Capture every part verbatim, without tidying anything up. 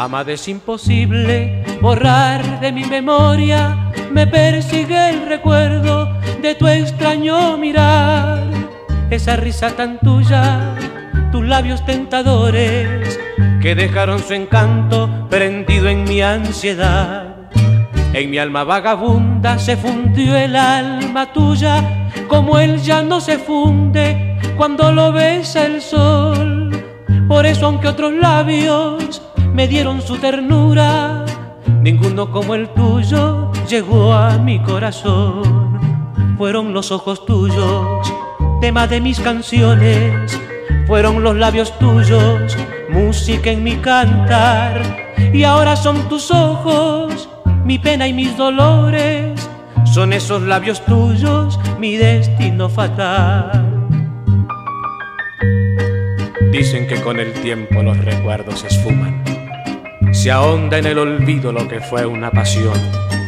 Amada, es imposible borrar de mi memoria, me persigue el recuerdo de tu extraño mirar. Esa risa tan tuya, tus labios tentadores, que dejaron su encanto prendido en mi ansiedad. En mi alma vagabunda se fundió el alma tuya, como el llano se funde cuando lo besa el sol. Por eso, aunque otros labios me dieron su ternura, ninguno como el tuyo llegó a mi corazón. Fueron los ojos tuyos, tema de mis canciones, fueron los labios tuyos, música en mi cantar. Y ahora son tus ojos, mi pena y mis dolores, son esos labios tuyos, mi destino fatal. Dicen que con el tiempo los recuerdos se esfuman, se ahonda en el olvido lo que fue una pasión.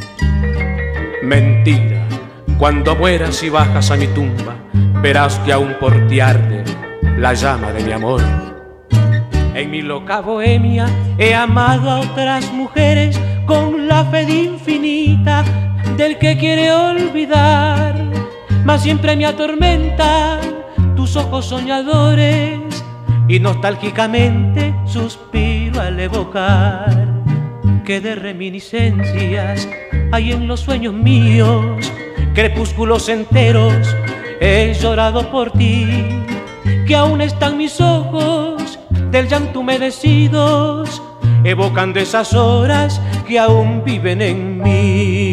Mentira, cuando mueras y bajas a mi tumba, verás que aún por ti arde la llama de mi amor. En mi loca bohemia he amado a otras mujeres con la fe infinita del que quiere olvidar, mas siempre me atormentan tus ojos soñadores y nostálgicamente suspiro al evocar que de reminiscencias hay en los sueños míos. Crepúsculos enteros he llorado por ti, que aún están mis ojos del llanto humedecidos, evocando esas horas que aún viven en mí.